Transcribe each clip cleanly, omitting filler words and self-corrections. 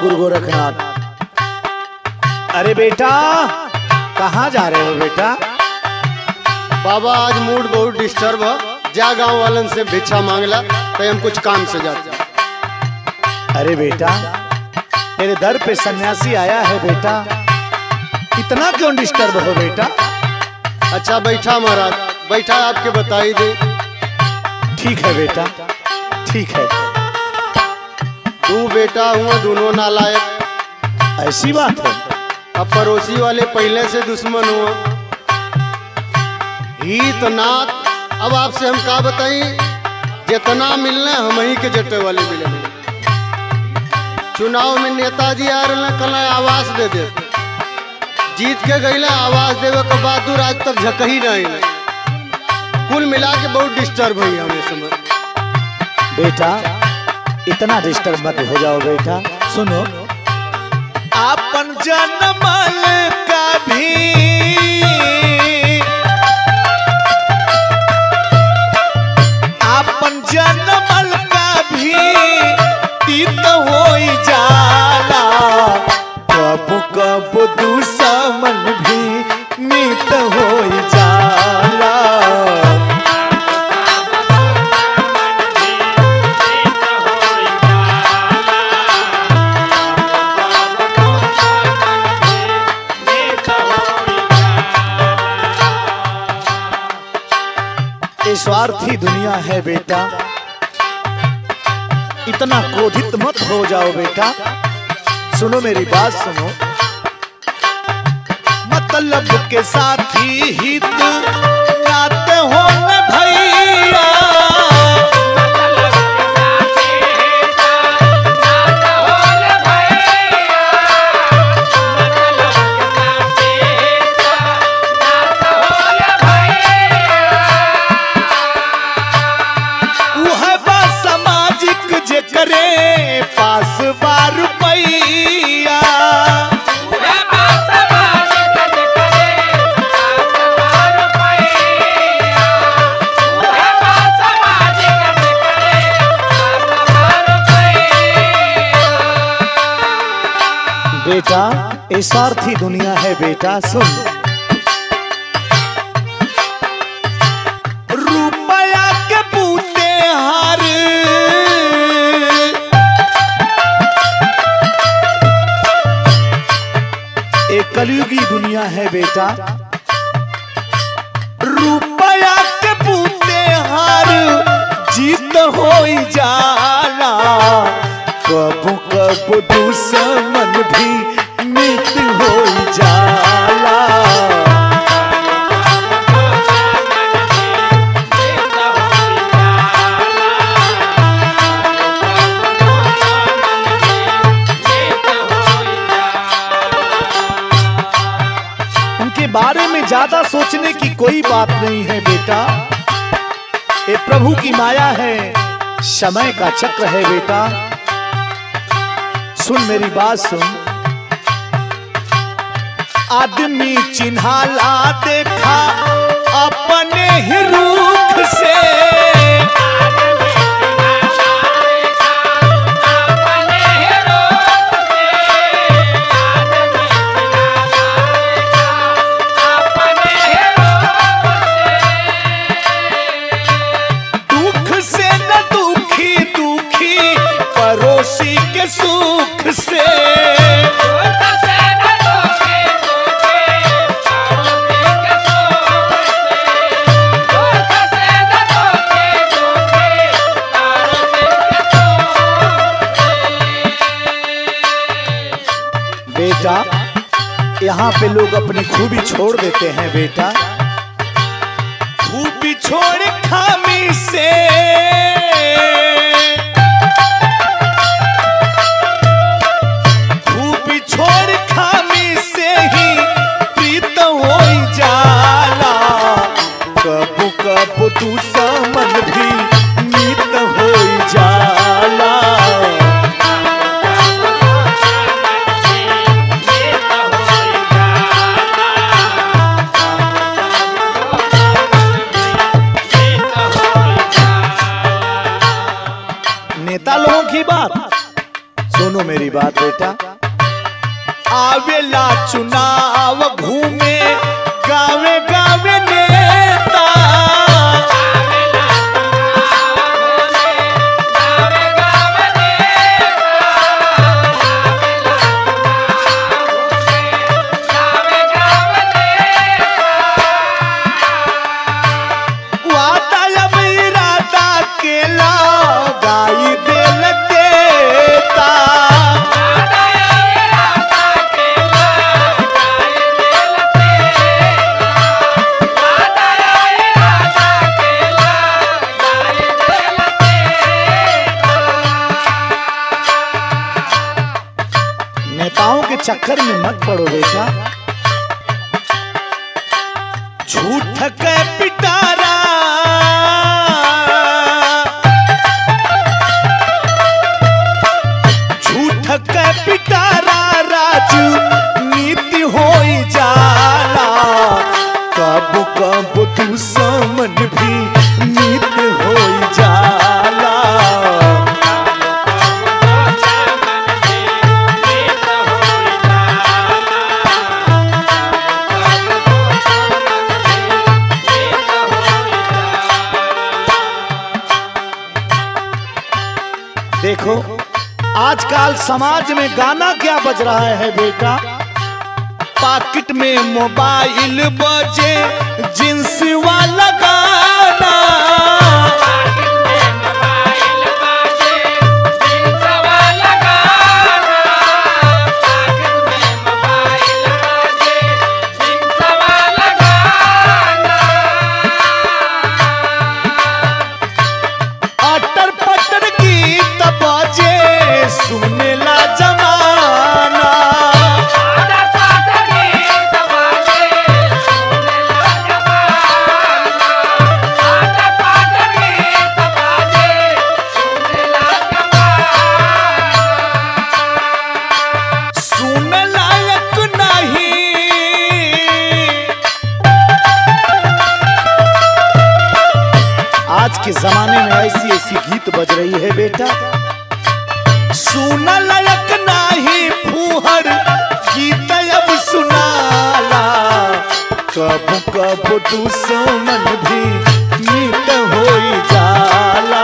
गुरु गोरखनाथ। अरे बेटा कहाँ जा रहे हो बेटा? बाबा आज मूड बहुत डिस्टर्ब है, जा गांव वालन से भिक्षा मांगला तो हम कुछ काम से जाते। अरे बेटा तेरे दर पे सन्यासी आया है बेटा, इतना क्यों डिस्टर्ब हो बेटा? अच्छा बैठा महाराज, बैठा आपके बताई दे। ठीक है बेटा ठीक है। तू बेटा हुआ दोनों नालायक। ऐसी बात है? अब पड़ोसी वाले पहले से दुश्मन हुआ हित नाथ। अब आपसे हम का बताई, जितना मिलना हम ही के जटे वाले मिले। चुनाव में नेताजी आ रहे कल आवाज दे दे, जीत के गईला आवाज देवे के बाद आज तक झकही नहीं। कुल मिला के बहुत डिस्टर्ब हुई हमें समय। बेटा इतना डिस्टर्ब मत हो जाओ बेटा। सुनो, आपन जनमल का भी आपन जनमल का भी तीत होई जाला, कब कब दुश्मन भी मीत होई जाला। स्वार्थी दुनिया है बेटा, इतना क्रोधित मत हो जाओ बेटा। सुनो मेरी बात सुनो, मतलब के साथी हित नाते हो न भैया। पास बार पैया बेटा, ये स्वार्थी दुनिया है बेटा। सुन, रुपया के पूते हार कलयुगी दुनिया है बेटा। रुपया के पूते हार जीत होई जाला, कब कब दुश्मन भी मित होई जाला। बारे में ज्यादा सोचने की कोई बात नहीं है बेटा, ये प्रभु की माया है, समय का चक्र है बेटा। सुन मेरी बात सुन, आदमी चिन्हाला देखा अपने ही रूख से, पड़ोसी के सुख से। बेटा यहाँ पे लोग अपनी खूबी छोड़ देते हैं बेटा, खूबी छोड़ खामी से। दुश्मन भी मीत होई जाला। मेरी बात बेटा। आवेला चुनाव घूमे गावे गावे नेता, नेताओं के चक्कर में मत पड़ो बेटा। झूठ के पिटारा झूठ के पिटारा राजनीति होई जाला, कब कब दुश्मन भी नीत होई जाला। देखो आजकल समाज में गाना क्या बज रहा है बेटा। पॉकेट में मोबाइल बजे जींस वाला गाना, अटर पटर गीत बजे सुनेला जमाना। सुन लायक नहीं आज के जमाने में ऐसी ऐसी गीत बज रही है बेटा। सुन लायक नहीं फूहर गीत अब सुनाला, कब कब दुश्मन भी मीत होई जाला।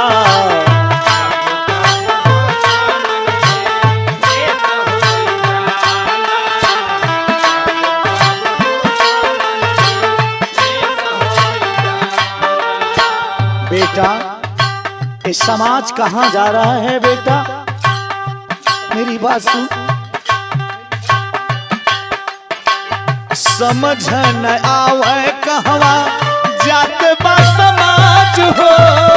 बेटा ये समाज कहाँ जा रहा है बेटा, मेरी बात सुन। समझ न आवे कहवा जात बा समाज हो,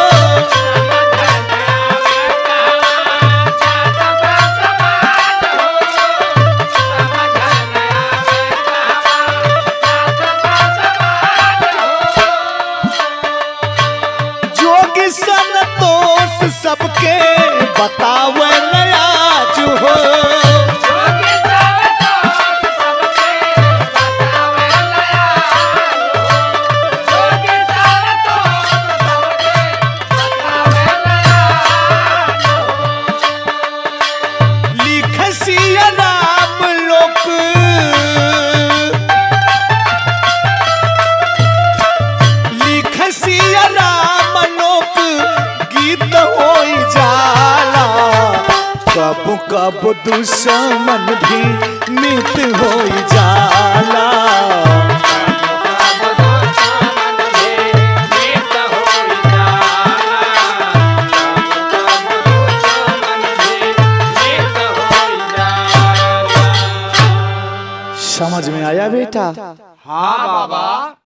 जोगी संतोष सबके बतावे आज हो। कब कब दुश्मन भी मित होई जाला। समझ में आया बेटा? हाँ बाबा।